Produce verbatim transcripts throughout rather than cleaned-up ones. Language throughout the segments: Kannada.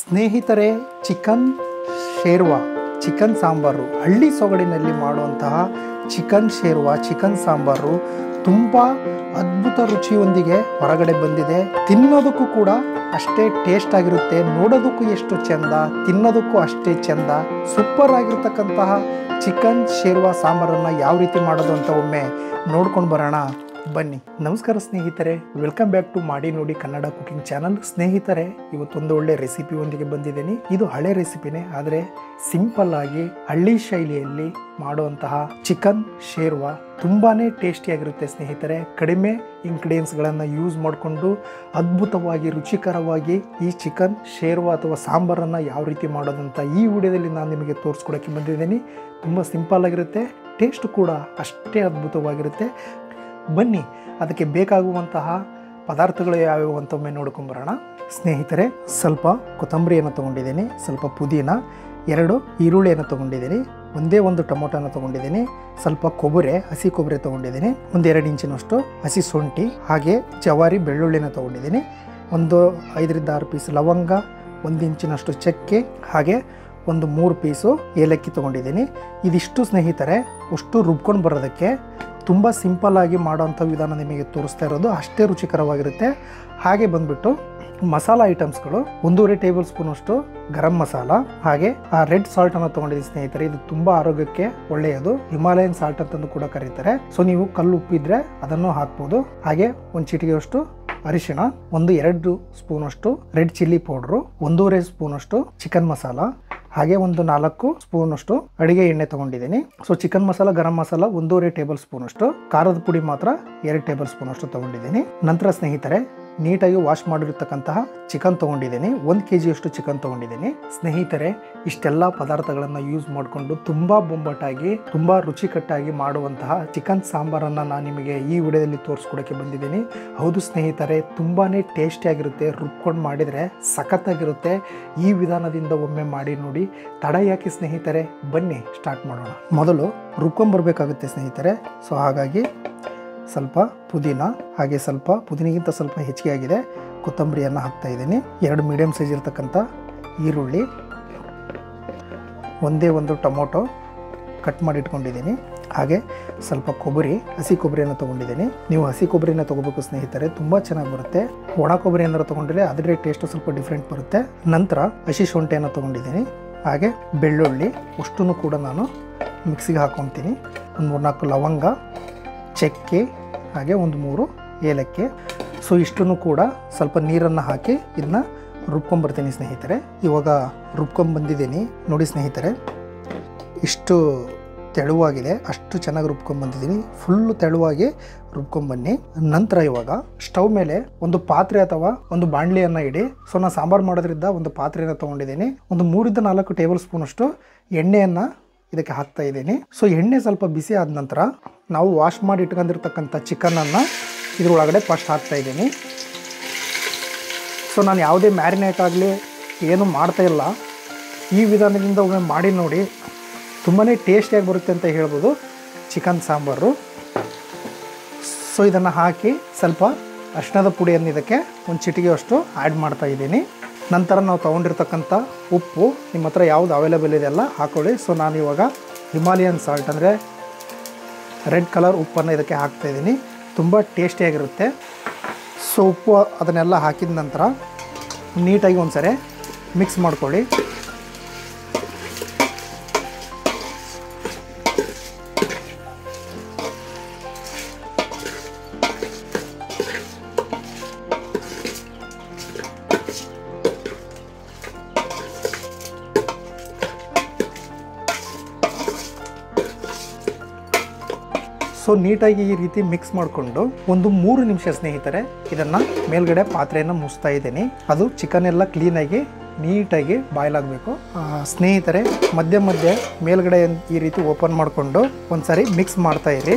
ಸ್ನೇಹಿತರೆ, ಚಿಕನ್ ಶೇರ್ವಾ ಚಿಕನ್ ಸಾಂಬಾರು, ಹಳ್ಳಿ ಸೊಗಡಿನಲ್ಲಿ ಮಾಡುವಂತಹ ಚಿಕನ್ ಶೇರ್ವಾ ಚಿಕನ್ ಸಾಂಬಾರು ತುಂಬ ಅದ್ಭುತ ರುಚಿಯೊಂದಿಗೆ ಹೊರಗಡೆ ಬಂದಿದೆ. ತಿನ್ನೋದಕ್ಕೂ ಕೂಡ ಅಷ್ಟೇ ಟೇಸ್ಟ್ ಆಗಿರುತ್ತೆ, ನೋಡೋದಕ್ಕೂ ಎಷ್ಟು ಚೆಂದ, ತಿನ್ನೋದಕ್ಕೂ ಅಷ್ಟೇ ಚೆಂದ. ಸೂಪರ್ ಆಗಿರ್ತಕ್ಕಂತಹ ಚಿಕನ್ ಶೇರ್ವಾ ಸಾಂಬಾರನ್ನು ಯಾವ ರೀತಿ ಮಾಡೋದು ಅಂತ ಒಮ್ಮೆ ನೋಡ್ಕೊಂಡು ಬರೋಣ ಬನ್ನಿ. ನಮಸ್ಕಾರ ಸ್ನೇಹಿತರೆ, ವೆಲ್ಕಮ್ ಬ್ಯಾಕ್ ಟು ಮಾಡಿ ನೋಡಿ ಕನ್ನಡ ಕುಕಿಂಗ್ ಚಾನಲ್. ಸ್ನೇಹಿತರೆ, ಇವತ್ತೊಂದು ಒಳ್ಳೆ ರೆಸಿಪಿ ಒಂದಿಗೆ ಬಂದಿದ್ದೀನಿ. ಇದು ಹಳೆ ರೆಸಿಪಿನೇ, ಆದರೆ ಸಿಂಪಲ್ ಆಗಿ ಹಳ್ಳಿ ಶೈಲಿಯಲ್ಲಿ ಮಾಡುವಂತಹ ಚಿಕನ್ ಶೇರ್ವಾ ತುಂಬಾನೇ ಟೇಸ್ಟಿಯಾಗಿರುತ್ತೆ ಸ್ನೇಹಿತರೆ. ಕಡಿಮೆ ಇಂಗ್ರೀಡಿಯೆಂಟ್ಸ್ಗಳನ್ನು ಯೂಸ್ ಮಾಡಿಕೊಂಡು ಅದ್ಭುತವಾಗಿ ರುಚಿಕರವಾಗಿ ಈ ಚಿಕನ್ ಶೇರ್ವಾ ಅಥವಾ ಸಾಂಬಾರನ್ನು ಯಾವ ರೀತಿ ಮಾಡೋದಂತ ಈ ವಿಡಿಯೋದಲ್ಲಿ ನಾನು ನಿಮಗೆ ತೋರಿಸ್ಕೊಡೋಕ್ಕೆ ಬಂದಿದ್ದೀನಿ. ತುಂಬ ಸಿಂಪಲ್ ಆಗಿರುತ್ತೆ, ಟೇಸ್ಟ್ ಕೂಡ ಅಷ್ಟೇ ಅದ್ಭುತವಾಗಿರುತ್ತೆ. ಬನ್ನಿ, ಅದಕ್ಕೆ ಬೇಕಾಗುವಂತಹ ಪದಾರ್ಥಗಳು ಯಾವ್ಯಾವು ಅಂತ ಒಮ್ಮೆ ನೋಡ್ಕೊಂಬರೋಣ. ಸ್ನೇಹಿತರೆ, ಸ್ವಲ್ಪ ಕೊತ್ತಂಬರಿಯನ್ನು ತೊಗೊಂಡಿದ್ದೀನಿ, ಸ್ವಲ್ಪ ಪುದೀನ, ಎರಡು ಈರುಳ್ಳಿಯನ್ನು ತೊಗೊಂಡಿದ್ದೀನಿ, ಒಂದೇ ಒಂದು ಟೊಮೊಟೊನ ತೊಗೊಂಡಿದ್ದೀನಿ, ಸ್ವಲ್ಪ ಕೊಬ್ಬರಿ, ಹಸಿ ಕೊಬ್ಬರಿ ತೊಗೊಂಡಿದ್ದೀನಿ, ಒಂದೆರಡು ಇಂಚಿನಷ್ಟು ಹಸಿ ಶುಂಠಿ, ಹಾಗೆ ಜವಾರಿ ಬೆಳ್ಳುಳ್ಳಿನ ತೊಗೊಂಡಿದ್ದೀನಿ, ಒಂದು ಐದರಿಂದ ಆರು ಪೀಸ್ ಲವಂಗ, ಒಂದು ಇಂಚಿನಷ್ಟು ಚಕ್ಕೆ, ಹಾಗೆ ಒಂದು ಮೂರು ಪೀಸು ಏಲಕ್ಕಿ ತೊಗೊಂಡಿದ್ದೀನಿ. ಇದಿಷ್ಟು ಸ್ನೇಹಿತರೆ ಅಷ್ಟು ರುಬ್ಕೊಂಡು ಬರೋದಕ್ಕೆ ತುಂಬ ಸಿಂಪಲ್ ಆಗಿ ಮಾಡೋವಂಥ ವಿಧಾನ ನಿಮಗೆ ತೋರಿಸ್ತಾ ಇರೋದು, ಅಷ್ಟೇ ರುಚಿಕರವಾಗಿರುತ್ತೆ. ಹಾಗೆ ಬಂದ್ಬಿಟ್ಟು ಮಸಾಲ ಐಟಮ್ಸ್ಗಳು, ಒಂದೂವರೆ ಟೇಬಲ್ ಸ್ಪೂನ್ ಅಷ್ಟು ಗರಂ ಮಸಾಲ, ಹಾಗೆ ಆ ರೆಡ್ ಸಾಲ್ಟ್ ಅನ್ನು ತೊಗೊಂಡಿದ್ದೀನಿ ಸ್ನೇಹಿತರೆ. ಇದು ತುಂಬಾ ಆರೋಗ್ಯಕ್ಕೆ ಒಳ್ಳೆಯದು, ಹಿಮಾಲಯನ್ ಸಾಲ್ಟ್ ಅಂತಂದು ಕೂಡ ಕರೀತಾರೆ. ಸೊ ನೀವು ಕಲ್ಲು ಉಪ್ಪಿದ್ರೆ ಅದನ್ನು ಹಾಕ್ಬೋದು. ಹಾಗೆ ಒಂದು ಚಿಟಿಗೆಯಷ್ಟು ಅರಿಶಿಣ, ಒಂದು ಎರಡು ಸ್ಪೂನ್ ಅಷ್ಟು ರೆಡ್ ಚಿಲ್ಲಿ ಪೌಡ್ರು, ಒಂದೂವರೆ ಸ್ಪೂನ್ ಅಷ್ಟು ಚಿಕನ್ ಮಸಾಲ, ಹಾಗೆ ಒಂದು ನಾಲ್ಕು ಸ್ಪೂನ್ ಅಷ್ಟು ಅಡಿಗೆ ಎಣ್ಣೆ ತಗೊಂಡಿದ್ದೀನಿ. ಸೊ ಚಿಕನ್ ಮಸಾಲ, ಗರಂ ಮಸಾಲ ಒಂದೂವರೆ ಟೇಬಲ್ ಸ್ಪೂನ್ ಅಷ್ಟು, ಖಾರದ ಪುಡಿ ಮಾತ್ರ ಎರಡು ಟೇಬಲ್ ಸ್ಪೂನ್ ಅಷ್ಟು ತಗೊಂಡಿದ್ದೀನಿ. ನಂತರ ಸ್ನೇಹಿತರೆ, ನೀಟಾಗಿ ವಾಶ್ ಮಾಡಿರ್ತಕ್ಕಂತಹ ಚಿಕನ್ ತಗೊಂಡಿದ್ದೀನಿ, ಒಂದು ಕೆ ಜಿಯಷ್ಟು ಚಿಕನ್ ತಗೊಂಡಿದ್ದೀನಿ. ಸ್ನೇಹಿತರೆ, ಇಷ್ಟೆಲ್ಲ ಪದಾರ್ಥಗಳನ್ನು ಯೂಸ್ ಮಾಡಿಕೊಂಡು ತುಂಬ ಬೊಂಬಾಟಾಗಿ ತುಂಬ ರುಚಿಕಟ್ಟಾಗಿ ಮಾಡುವಂತಹ ಚಿಕನ್ ಸಾಂಬಾರನ್ನು ನಾನು ನಿಮಗೆ ಈ ವಿಡಿಯೋದಲ್ಲಿ ತೋರಿಸ್ಕೊಡೋಕ್ಕೆ ಬಂದಿದ್ದೀನಿ. ಹೌದು ಸ್ನೇಹಿತರೆ, ತುಂಬಾ ಟೇಸ್ಟಿಯಾಗಿರುತ್ತೆ, ರುಬ್ಕೊಂಡು ಮಾಡಿದರೆ ಸಖತ್ತಾಗಿರುತ್ತೆ. ಈ ವಿಧಾನದಿಂದ ಒಮ್ಮೆ ಮಾಡಿ ನೋಡಿ. ತಡ ಯಾಕೆ ಸ್ನೇಹಿತರೆ, ಬನ್ನಿ ಸ್ಟಾರ್ಟ್ ಮಾಡೋಣ. ಮೊದಲು ರುಬ್ಕೊಂಡ್ಬರ್ಬೇಕಾಗುತ್ತೆ ಸ್ನೇಹಿತರೆ. ಸೊ ಹಾಗಾಗಿ ಸ್ವಲ್ಪ ಪುದೀನ, ಹಾಗೆ ಸ್ವಲ್ಪ ಪುದೀನಿಗಿಂತ ಸ್ವಲ್ಪ ಹೆಚ್ಚಿಗೆ ಆಗಿದೆ ಕೊತ್ತಂಬರಿಯನ್ನು ಹಾಕ್ತಾ ಇದ್ದೀನಿ, ಎರಡು ಮೀಡಿಯಮ್ ಸೈಜ್ ಇರ್ತಕ್ಕಂಥ ಈರುಳ್ಳಿ, ಒಂದೇ ಒಂದು ಟೊಮೊಟೊ ಕಟ್ ಮಾಡಿ ಇಟ್ಕೊಂಡಿದ್ದೀನಿ, ಹಾಗೆ ಸ್ವಲ್ಪ ಕೊಬ್ಬರಿ, ಹಸಿ ಕೊಬ್ಬರಿಯನ್ನು ತೊಗೊಂಡಿದ್ದೀನಿ. ನೀವು ಹಸಿ ಕೊಬ್ಬರಿನ ತೊಗೋಬೇಕು ಸ್ನೇಹಿತರೆ, ತುಂಬ ಚೆನ್ನಾಗಿ ಬರುತ್ತೆ. ಒಣ ಕೊಬ್ಬರಿ ಏನಾರು ತೊಗೊಂಡ್ರೆ ಅದರ ಟೇಸ್ಟು ಸ್ವಲ್ಪ ಡಿಫ್ರೆಂಟ್ ಬರುತ್ತೆ. ನಂತರ ಹಸಿ ಶುಂಠಿಯನ್ನು ತೊಗೊಂಡಿದ್ದೀನಿ, ಹಾಗೆ ಬೆಳ್ಳುಳ್ಳಿ ಅಷ್ಟನ್ನು ಕೂಡ ನಾನು ಮಿಕ್ಸಿಗೆ ಹಾಕ್ಕೊತೀನಿ. ಒಂದು ಮೂರ್ನಾಲ್ಕು ಲವಂಗ, ಚಕ್ಕೆ, ಹಾಗೆ ಒಂದು ಮೂರು ಏಲಕ್ಕಿ. ಸೊ ಇಷ್ಟನ್ನು ಕೂಡ ಸ್ವಲ್ಪ ನೀರನ್ನು ಹಾಕಿ ಇದನ್ನ ರುಬ್ಕೊಂಬರ್ತೀನಿ ಸ್ನೇಹಿತರೆ. ಇವಾಗ ರುಬ್ಕೊಂಬಂದಿದ್ದೀನಿ ನೋಡಿ ಸ್ನೇಹಿತರೆ, ಇಷ್ಟು ತೆಳುವಾಗಿದೆ, ಅಷ್ಟು ಚೆನ್ನಾಗಿ ರುಬ್ಕೊಂಬಂದಿದ್ದೀನಿ. ಫುಲ್ಲು ತೆಳುವಾಗಿ ರುಬ್ಕೊಂಬನ್ನಿ. ನಂತರ ಇವಾಗ ಸ್ಟವ್ ಮೇಲೆ ಒಂದು ಪಾತ್ರೆ ಅಥವಾ ಒಂದು ಬಾಣಲಿಯನ್ನು ಇಡಿ. ಸೊ ನಾನು ಸಾಂಬಾರು ಮಾಡೋದ್ರಿಂದ ಒಂದು ಪಾತ್ರೆಯನ್ನು ತೊಗೊಂಡಿದ್ದೀನಿ, ಒಂದು ಮೂರಿಂದ ನಾಲ್ಕು ಟೇಬಲ್ ಸ್ಪೂನ್ ಅಷ್ಟು ಎಣ್ಣೆಯನ್ನು ಇದಕ್ಕೆ ಹಾಕ್ತಾ ಇದ್ದೀನಿ. ಸೊ ಎಣ್ಣೆ ಸ್ವಲ್ಪ ಬಿಸಿ ಆದ ನಂತರ ನಾವು ವಾಶ್ ಮಾಡಿ ಇಟ್ಕೊಂಡಿರ್ತಕ್ಕಂಥ ಚಿಕನನ್ನು ಇದ್ರೊಳಗಡೆ ಫಸ್ಟ್ ಹಾಕ್ತಾ ಇದ್ದೀನಿ. ಸೊ ನಾನು ಯಾವುದೇ ಮ್ಯಾರಿನೇಟ್ ಆಗಲಿ ಏನು ಮಾಡ್ತಾ ಇಲ್ಲ, ಈ ವಿಧಾನದಿಂದ ಒಮ್ಮೆ ಮಾಡಿ ನೋಡಿ, ತುಂಬಾ ಟೇಸ್ಟಿಯಾಗಿ ಬರುತ್ತೆ ಅಂತ ಹೇಳ್ಬೋದು ಚಿಕನ್ ಸಾಂಬಾರು. ಸೊ ಇದನ್ನು ಹಾಕಿ ಸ್ವಲ್ಪ ಅರಿಶಿಣದ ಪುಡಿಯನ್ನು ಇದಕ್ಕೆ ಒಂದು ಚಿಟಿಗೆಯಷ್ಟು ಆ್ಯಡ್ ಮಾಡ್ತಾ ಇದ್ದೀನಿ. ನಂತರ ನಾವು ತೊಗೊಂಡಿರ್ತಕ್ಕಂಥ ಉಪ್ಪು ನಿಮ್ಮ ಹತ್ರ ಯಾವುದು ಅವೈಲೇಬಲ್ ಇದೆಲ್ಲ ಹಾಕೊಳ್ಳಿ. ಸೊ ನಾನು ಇವಾಗ ಹಿಮಾಲಯನ್ ಸಾಲ್ಟ್ ಅಂದರೆ ರೆಡ್ ಕಲರ್ ಉಪ್ಪನ್ನು ಇದಕ್ಕೆ ಹಾಕ್ತಾಯಿದ್ದೀನಿ, ತುಂಬ ಟೇಸ್ಟಿಯಾಗಿರುತ್ತೆ. ಸೊ ಉಪ್ಪು ಅದನ್ನೆಲ್ಲ ಹಾಕಿದ ನಂತರ ನೀಟಾಗಿ ಒಂದು ಸರಿ ಮಿಕ್ಸ್ ಮಾಡ್ಕೊಳ್ಳಿ. ಸೊ ನೀಟಾಗಿ ಈ ರೀತಿ ಮಿಕ್ಸ್ ಮಾಡಿಕೊಂಡು ಒಂದು ಮೂರು ನಿಮಿಷ ಸ್ನೇಹಿತರೆ ಇದನ್ನು ಮೇಲ್ಗಡೆ ಪಾತ್ರೆಯನ್ನು ಮುಚ್ತಾ ಇದ್ದೀನಿ. ಅದು ಚಿಕನ್ ಎಲ್ಲ ಕ್ಲೀನಾಗಿ ನೀಟಾಗಿ ಬಾಯ್ಲ್ ಆಗಬೇಕು ಸ್ನೇಹಿತರೆ. ಮಧ್ಯ ಮಧ್ಯೆ ಮೇಲ್ಗಡೆ ಈ ರೀತಿ ಓಪನ್ ಮಾಡಿಕೊಂಡು ಒಂದ್ಸರಿ ಮಿಕ್ಸ್ ಮಾಡ್ತಾ ಇರಿ.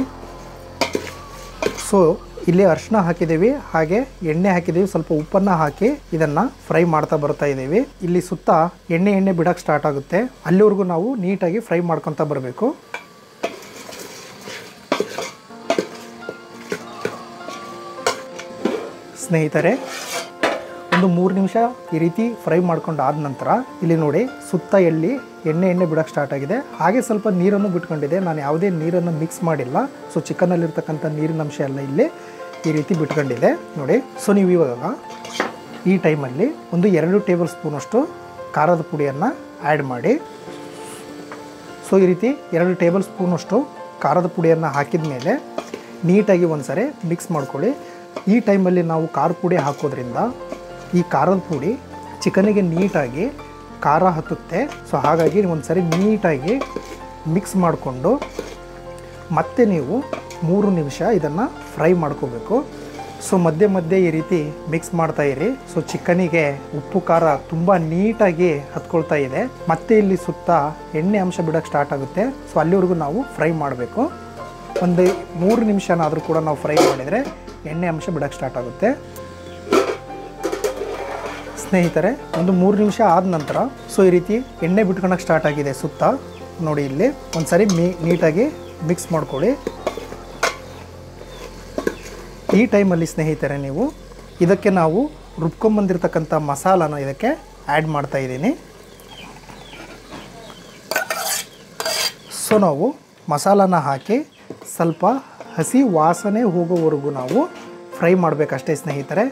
ಸೊ ಇಲ್ಲಿ ಅರಿಶಿನ ಹಾಕಿದ್ದೀವಿ, ಹಾಗೆ ಎಣ್ಣೆ ಹಾಕಿದ್ದೀವಿ, ಸ್ವಲ್ಪ ಉಪ್ಪನ್ನು ಹಾಕಿ ಇದನ್ನು ಫ್ರೈ ಮಾಡ್ತಾ ಬರ್ತಾ ಇದ್ದೀವಿ. ಇಲ್ಲಿ ಸುತ್ತ ಎಣ್ಣೆ ಎಣ್ಣೆ ಬಿಡೋಕ್ಕೆ ಸ್ಟಾರ್ಟ್ ಆಗುತ್ತೆ, ಅಲ್ಲಿವರೆಗೂ ನಾವು ನೀಟಾಗಿ ಫ್ರೈ ಮಾಡ್ಕೊತಾ ಬರಬೇಕು. ಸ್ನೇಹಿತರೆ, ಒಂದು ಮೂರು ನಿಮಿಷ ಈ ರೀತಿ ಫ್ರೈ ಮಾಡ್ಕೊಂಡು ಆದ ನಂತರ ಇಲ್ಲಿ ನೋಡಿ ಸುತ್ತ ಎಲ್ಲಿ ಎಣ್ಣೆ ಎಣ್ಣೆ ಬಿಡೋಕ್ಕೆ ಸ್ಟಾರ್ಟ್ ಆಗಿದೆ. ಹಾಗೆ ಸ್ವಲ್ಪ ನೀರನ್ನು ಬಿಟ್ಕೊಂಡಿದೆ. ನಾನು ಯಾವುದೇ ನೀರನ್ನು ಮಿಕ್ಸ್ ಮಾಡಿಲ್ಲ. ಸೊ ಚಿಕನಲ್ಲಿರ್ತಕ್ಕಂಥ ನೀರಿನ ಅಂಶ ಎಲ್ಲ ಇಲ್ಲಿ ಈ ರೀತಿ ಬಿಟ್ಕೊಂಡಿದೆ ನೋಡಿ. ಸೊ ನೀವು ಇವಾಗ ಈ ಟೈಮಲ್ಲಿ ಒಂದು ಎರಡು ಟೇಬಲ್ ಸ್ಪೂನಷ್ಟು ಖಾರದ ಪುಡಿಯನ್ನು ಆ್ಯಡ್ ಮಾಡಿ. ಸೊ ಈ ರೀತಿ ಎರಡು ಟೇಬಲ್ ಸ್ಪೂನಷ್ಟು ಖಾರದ ಪುಡಿಯನ್ನು ಹಾಕಿದ ಮೇಲೆ ನೀಟಾಗಿ ಒಂದು ಸರಿ ಮಿಕ್ಸ್ ಮಾಡ್ಕೊಳ್ಳಿ. ಈ ಟೈಮಲ್ಲಿ ನಾವು ಖಾರದ ಪುಡಿ ಹಾಕೋದ್ರಿಂದ ಈ ಖಾರದ ಪುಡಿ ಚಿಕನಿಗೆ ನೀಟಾಗಿ ಖಾರ ಹತ್ತುತ್ತೆ. ಸೊ ಹಾಗಾಗಿ ಒಂದು ಸರಿ ನೀಟಾಗಿ ಮಿಕ್ಸ್ ಮಾಡಿಕೊಂಡು ಮತ್ತೆ ನೀವು ಮೂರು ನಿಮಿಷ ಇದನ್ನು ಫ್ರೈ ಮಾಡ್ಕೋಬೇಕು. ಸೊ ಮಧ್ಯೆ ಮಧ್ಯೆ ಈ ರೀತಿ ಮಿಕ್ಸ್ ಮಾಡ್ತಾ ಇರಿ. ಸೊ ಚಿಕನಿಗೆ ಉಪ್ಪು ಖಾರ ತುಂಬ ನೀಟಾಗಿ ಹತ್ಕೊಳ್ತಾ ಇದೆ. ಮತ್ತೆ ಇಲ್ಲಿ ಸುತ್ತ ಎಣ್ಣೆ ಅಂಶ ಬಿಡೋಕ್ಕೆ ಸ್ಟಾರ್ಟ್ ಆಗುತ್ತೆ. ಸೊ ಅಲ್ಲಿವರೆಗೂ ನಾವು ಫ್ರೈ ಮಾಡಬೇಕು. ಒಂದು ಮೂರು ನಿಮಿಷನಾದರೂ ಕೂಡ ನಾವು ಫ್ರೈ ಮಾಡಿದರೆ ಎಣ್ಣೆ ಅಂಶ ಬಿಡೋಕ್ಕೆ ಸ್ಟಾರ್ಟ್ ಆಗುತ್ತೆ. ಸ್ನೇಹಿತರೆ ಒಂದು ಮೂರು ನಿಮಿಷ ಆದ ನಂತರ ಸೊ ಈ ರೀತಿ ಎಣ್ಣೆ ಬಿಟ್ಕೊಳಕ್ಕೆ ಸ್ಟಾರ್ಟ್ ಆಗಿದೆ ಸುತ್ತ ನೋಡಿ. ಇಲ್ಲಿ ಒಂದು ಸರಿ ಮೀ ನೀಟಾಗಿ ಮಿಕ್ಸ್ ಮಾಡ್ಕೊಳ್ಳಿ. ಈ ಟೈಮಲ್ಲಿ ಸ್ನೇಹಿತರೆ ನೀವು ಇದಕ್ಕೆ ನಾವು ರುಬ್ಕೊಂಬಂದಿರ್ತಕ್ಕಂಥ ಮಸಾಲಾನ ಇದಕ್ಕೆ ಆ್ಯಡ್ ಮಾಡ್ತಾ ಇದ್ದೀನಿ. ಸೊ ನಾವು ಮಸಾಲಾನ ಹಾಕಿ ಸ್ವಲ್ಪ ಹಸಿ ವಾಸನೆ ಹೋಗೋವರೆಗೂ ನಾವು ಫ್ರೈ ಮಾಡಬೇಕಷ್ಟೇ ಸ್ನೇಹಿತರೆ.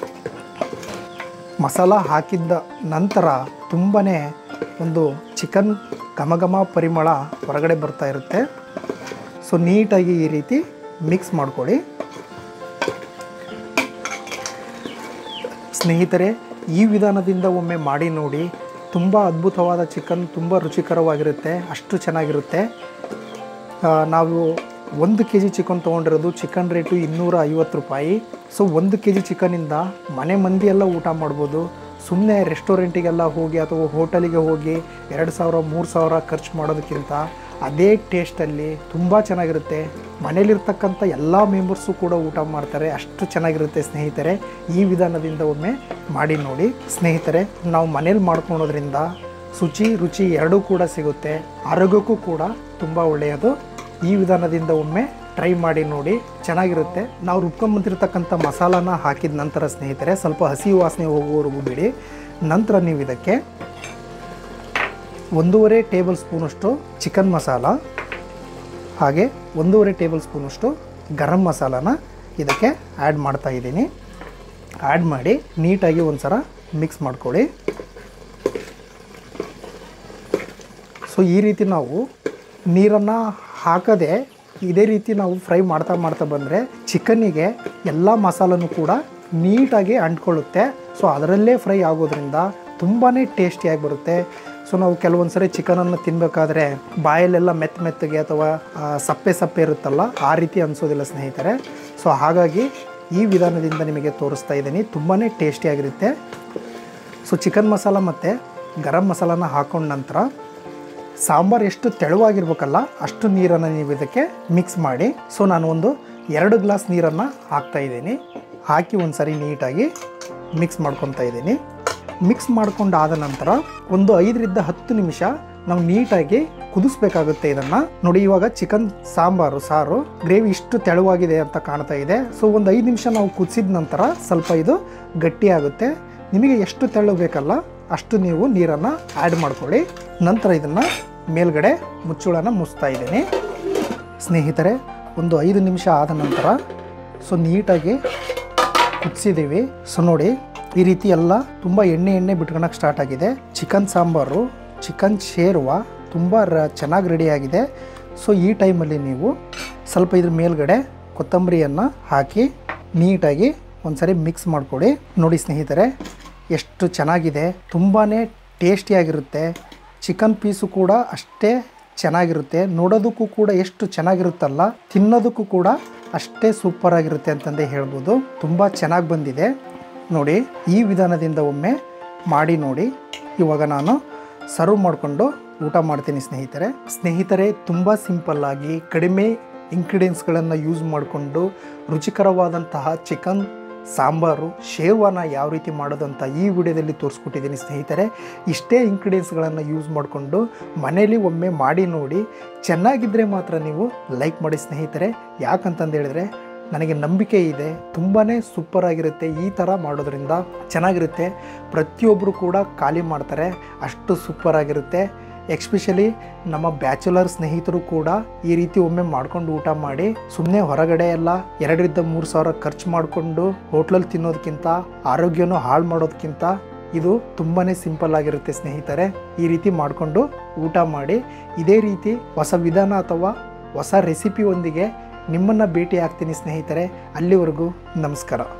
ಮಸಾಲ ಹಾಕಿದ್ದ ನಂತರ ತುಂಬಾ ಒಂದು ಚಿಕನ್ ಘಮ ಘಮ ಪರಿಮಳ ಹೊರಗಡೆ ಬರ್ತಾ ಇರುತ್ತೆ. ಸೊ ನೀಟಾಗಿ ಈ ರೀತಿ ಮಿಕ್ಸ್ ಮಾಡ್ಕೊಳ್ಳಿ ಸ್ನೇಹಿತರೆ. ಈ ವಿಧಾನದಿಂದ ಒಮ್ಮೆ ಮಾಡಿ ನೋಡಿ. ತುಂಬ ಅದ್ಭುತವಾದ ಚಿಕನ್, ತುಂಬ ರುಚಿಕರವಾಗಿರುತ್ತೆ, ಅಷ್ಟು ಚೆನ್ನಾಗಿರುತ್ತೆ. ನಾವು ಒಂದು ಕೆ ಜಿ ಚಿಕನ್ ತೊಗೊಂಡಿರೋದು ಚಿಕನ್ ರೇಟು ಇನ್ನೂರ ಐವತ್ತು ರೂಪಾಯಿ. ಸೊ ಒಂದು ಕೆ ಜಿ ಚಿಕನಿಂದ ಮನೆ ಮಂದಿ ಎಲ್ಲ ಊಟ ಮಾಡ್ಬೋದು. ಸುಮ್ಮನೆ ರೆಸ್ಟೋರೆಂಟಿಗೆಲ್ಲ ಹೋಗಿ ಅಥವಾ ಹೋಟೆಲಿಗೆ ಹೋಗಿ ಎರಡು ಸಾವಿರ ಮೂರು ಸಾವಿರ ಖರ್ಚು ಮಾಡೋದಕ್ಕಿಂತ ಅದೇ ಟೇಸ್ಟಲ್ಲಿ ತುಂಬ ಚೆನ್ನಾಗಿರುತ್ತೆ. ಮನೇಲಿರ್ತಕ್ಕಂಥ ಎಲ್ಲ ಮೆಂಬರ್ಸು ಕೂಡ ಊಟ ಮಾಡ್ತಾರೆ, ಅಷ್ಟು ಚೆನ್ನಾಗಿರುತ್ತೆ ಸ್ನೇಹಿತರೆ. ಈ ವಿಧಾನದಿಂದ ಒಮ್ಮೆ ಮಾಡಿ ನೋಡಿ ಸ್ನೇಹಿತರೆ. ನಾವು ಮನೇಲಿ ಮಾಡ್ಕೊಳೋದ್ರಿಂದ ಶುಚಿ ರುಚಿ ಎರಡೂ ಕೂಡ ಸಿಗುತ್ತೆ, ಆರೋಗ್ಯಕ್ಕೂ ಕೂಡ ತುಂಬ ಒಳ್ಳೆಯದು. ಈ ವಿಧಾನದಿಂದ ಒಮ್ಮೆ ಟ್ರೈ ಮಾಡಿ ನೋಡಿ, ಚೆನ್ನಾಗಿರುತ್ತೆ. ನಾವು ರುಬ್ಕೊಂಬಂದಿರ್ತಕ್ಕಂಥ ಮಸಾಲಾನ ಹಾಕಿದ ನಂತರ ಸ್ನೇಹಿತರೆ ಸ್ವಲ್ಪ ಹಸಿ ವಾಸನೆ ಹೋಗುವವರೆಗೂ ಬಿಡಿ. ನಂತರ ನೀವು ಇದಕ್ಕೆ ಒಂದೂವರೆ ಟೇಬಲ್ ಸ್ಪೂನಷ್ಟು ಚಿಕನ್ ಮಸಾಲ ಹಾಗೆ ಒಂದೂವರೆ ಟೇಬಲ್ ಸ್ಪೂನಷ್ಟು ಗರಂ ಮಸಾಲಾನ ಇದಕ್ಕೆ ಆ್ಯಡ್ ಮಾಡ್ತಾ ಇದ್ದೀನಿ. ಆ್ಯಡ್ ಮಾಡಿ ನೀಟಾಗಿ ಒಂದು ಸಲ ಮಿಕ್ಸ್ ಮಾಡ್ಕೊಳ್ಳಿ. ಸೊ ಈ ರೀತಿ ನಾವು ನೀರನ್ನು ಹಾಕದೆ ಇದೇ ರೀತಿ ನಾವು ಫ್ರೈ ಮಾಡ್ತಾ ಮಾಡ್ತಾ ಬಂದರೆ ಚಿಕನ್ನಿಗೆ ಎಲ್ಲ ಮಸಾಲನೂ ಕೂಡ ನೀಟಾಗಿ ಅಂಟ್ಕೊಳ್ಳುತ್ತೆ. ಸೊ ಅದರಲ್ಲೇ ಫ್ರೈ ಆಗೋದ್ರಿಂದ ತುಂಬಾ ಟೇಸ್ಟಿಯಾಗಿ ಬರುತ್ತೆ. ಸೊ ನಾವು ಕೆಲವೊಂದು ಸರಿ ಚಿಕನನ್ನು ತಿನ್ನಬೇಕಾದ್ರೆ ಬಾಯಲ್ಲೆಲ್ಲ ಮೆತ್ತ ಮೆತ್ತಗೆ ಅಥವಾ ಸಪ್ಪೆ ಸಪ್ಪೆ ಇರುತ್ತಲ್ಲ, ಆ ರೀತಿ ಅನಿಸೋದಿಲ್ಲ ಸ್ನೇಹಿತರೆ. ಸೊ ಹಾಗಾಗಿ ಈ ವಿಧಾನದಿಂದ ನಿಮಗೆ ತೋರಿಸ್ತಾ ಇದ್ದೀನಿ, ತುಂಬಾ ಟೇಸ್ಟಿಯಾಗಿರುತ್ತೆ. ಸೊ ಚಿಕನ್ ಮಸಾಲ ಮತ್ತು ಗರಂ ಮಸಾಲಾನ ಹಾಕೊಂಡ ನಂತರ ಸಾಂಬಾರು ಎಷ್ಟು ತೆಳುವಾಗಿರ್ಬೇಕಲ್ಲ ಅಷ್ಟು ನೀರನ್ನು ನೀವು ಇದಕ್ಕೆ ಮಿಕ್ಸ್ ಮಾಡಿ. ಸೊ ನಾನು ಒಂದು ಎರಡು ಗ್ಲಾಸ್ ನೀರನ್ನು ಹಾಕ್ತಾ ಇದ್ದೀನಿ. ಹಾಕಿ ಒಂದು ಸರಿ ನೀಟಾಗಿ ಮಿಕ್ಸ್ ಮಾಡ್ಕೊತಾ ಇದ್ದೀನಿ. ಮಿಕ್ಸ್ ಮಾಡ್ಕೊಂಡಾದ ನಂತರ ಒಂದು ಐದರಿಂದ ಹತ್ತು ನಿಮಿಷ ನಾವು ನೀಟಾಗಿ ಕುದಿಸ್ಬೇಕಾಗುತ್ತೆ ಇದನ್ನು ನೋಡಿ. ಇವಾಗ ಚಿಕನ್ ಸಾಂಬಾರು ಸಾರು ಗ್ರೇವಿ ಇಷ್ಟು ತೆಳುವಾಗಿದೆ ಅಂತ ಕಾಣ್ತಾ ಇದೆ. ಸೊ ಒಂದು ಐದು ನಿಮಿಷ ನಾವು ಕುದಿಸಿದ ನಂತರ ಸ್ವಲ್ಪ ಇದು ಗಟ್ಟಿಯಾಗುತ್ತೆ. ನಿಮಗೆ ಎಷ್ಟು ತೆಳು ಬೇಕಲ್ಲ ಅಷ್ಟು ನೀವು ನೀರನ್ನು ಆ್ಯಡ್ ಮಾಡ್ಕೊಳ್ಳಿ. ನಂತರ ಇದನ್ನು ಮೇಲ್ಗಡೆ ಮುಚ್ಚುಳನ ಮುಚ್ತಾ ಇದ್ದೀನಿ ಸ್ನೇಹಿತರೆ. ಒಂದು ಐದು ನಿಮಿಷ ಆದ ನಂತರ ಸೊ ನೀಟಾಗಿ ಕುದಿಸಿದ್ದೀವಿ. ಸೊ ನೋಡಿ ಈ ರೀತಿ ಎಲ್ಲ ತುಂಬ ಎಣ್ಣೆ ಎಣ್ಣೆ ಬಿಟ್ಕೊಳಕ್ಕೆ ಸ್ಟಾರ್ಟ್ ಆಗಿದೆ. ಚಿಕನ್ ಸಾಂಬಾರು ಚಿಕನ್ ಶೇರ್ವಾ ತುಂಬ ರ ಚೆನ್ನಾಗಿ ರೆಡಿಯಾಗಿದೆ. ಸೊ ಈ ಟೈಮಲ್ಲಿ ನೀವು ಸ್ವಲ್ಪ ಇದ್ರ ಮೇಲ್ಗಡೆ ಕೊತ್ತಂಬರಿಯನ್ನು ಹಾಕಿ ನೀಟಾಗಿ ಒಂದ್ಸರಿ ಮಿಕ್ಸ್ ಮಾಡಿಕೊಡಿ. ನೋಡಿ ಸ್ನೇಹಿತರೆ ಎಷ್ಟು ಚೆನ್ನಾಗಿದೆ, ತುಂಬಾ ಟೇಸ್ಟಿಯಾಗಿರುತ್ತೆ. ಚಿಕನ್ ಪೀಸು ಕೂಡ ಅಷ್ಟೇ ಚೆನ್ನಾಗಿರುತ್ತೆ. ನೋಡೋದಕ್ಕೂ ಕೂಡ ಎಷ್ಟು ಚೆನ್ನಾಗಿರುತ್ತಲ್ಲ, ತಿನ್ನೋದಕ್ಕೂ ಕೂಡ ಅಷ್ಟೇ ಸೂಪರಾಗಿರುತ್ತೆ ಅಂತಂದೇ ಹೇಳ್ಬೋದು. ತುಂಬ ಚೆನ್ನಾಗಿ ಬಂದಿದೆ ನೋಡಿ. ಈ ವಿಧಾನದಿಂದ ಒಮ್ಮೆ ಮಾಡಿ ನೋಡಿ. ಇವಾಗ ನಾನು ಸರ್ವ್ ಮಾಡಿಕೊಂಡು ಊಟ ಮಾಡ್ತೀನಿ ಸ್ನೇಹಿತರೆ. ಸ್ನೇಹಿತರೆ ತುಂಬ ಸಿಂಪಲ್ಲಾಗಿ ಕಡಿಮೆ ಇಂಗ್ರೀಡಿಯೆಂಟ್ಸ್ಗಳನ್ನು ಯೂಸ್ ಮಾಡಿಕೊಂಡು ರುಚಿಕರವಾದಂತಹ ಚಿಕನ್ ಸಾಂಬಾರು ಶೇರ್ವಾನ ಯಾವ ರೀತಿ ಮಾಡೋದಂತ ಈ ವಿಡಿಯೋದಲ್ಲಿ ತೋರಿಸ್ಕೊಟ್ಟಿದ್ದೀನಿ ಸ್ನೇಹಿತರೆ. ಇಷ್ಟೇ ಇಂಗ್ರೀಡಿಯೆಂಟ್ಸ್ಗಳನ್ನು ಯೂಸ್ ಮಾಡಿಕೊಂಡು ಮನೇಲಿ ಒಮ್ಮೆ ಮಾಡಿ ನೋಡಿ. ಚೆನ್ನಾಗಿದ್ದರೆ ಮಾತ್ರ ನೀವು ಲೈಕ್ ಮಾಡಿ ಸ್ನೇಹಿತರೆ. ಯಾಕಂತಂದು ಹೇಳಿದ್ರೆ ನನಗೆ ನಂಬಿಕೆ ಇದೆ. ತುಂಬಾ ಸೂಪರಾಗಿರುತ್ತೆ. ಈ ಥರ ಮಾಡೋದ್ರಿಂದ ಚೆನ್ನಾಗಿರುತ್ತೆ. ಪ್ರತಿಯೊಬ್ಬರು ಕೂಡ ಖಾಲಿ ಮಾಡ್ತಾರೆ, ಅಷ್ಟು ಸೂಪರಾಗಿರುತ್ತೆ. ಎಕ್ಸ್ಪೆಷಲಿ ನಮ್ಮ ಬ್ಯಾಚುಲರ್ ಸ್ನೇಹಿತರು ಕೂಡ ಈ ರೀತಿ ಒಮ್ಮೆ ಮಾಡ್ಕೊಂಡು ಊಟ ಮಾಡಿ, ಸುಮ್ಮನೆ ಹೊರಗಡೆ ಎಲ್ಲ ಎರಡರಿಂದ ಮೂರು ಸಾವಿರ ಖರ್ಚು ಮಾಡಿಕೊಂಡು ಹೋಟ್ಲಲ್ಲಿ ತಿನ್ನೋದಕ್ಕಿಂತ, ಆರೋಗ್ಯನೂ ಹಾಳು ಮಾಡೋದಕ್ಕಿಂತ ಇದು ತುಂಬಾ ಸಿಂಪಲ್ ಆಗಿರುತ್ತೆ ಸ್ನೇಹಿತರೆ. ಈ ರೀತಿ ಮಾಡಿಕೊಂಡು ಊಟ ಮಾಡಿ. ಇದೇ ರೀತಿ ಹೊಸ ವಿಧಾನ ಅಥವಾ ಹೊಸ ರೆಸಿಪಿಯೊಂದಿಗೆ ನಿಮ್ಮನ್ನು ಭೇಟಿ ಆಗ್ತೀನಿ ಸ್ನೇಹಿತರೆ. ಅಲ್ಲಿವರೆಗೂ ನಮಸ್ಕಾರ.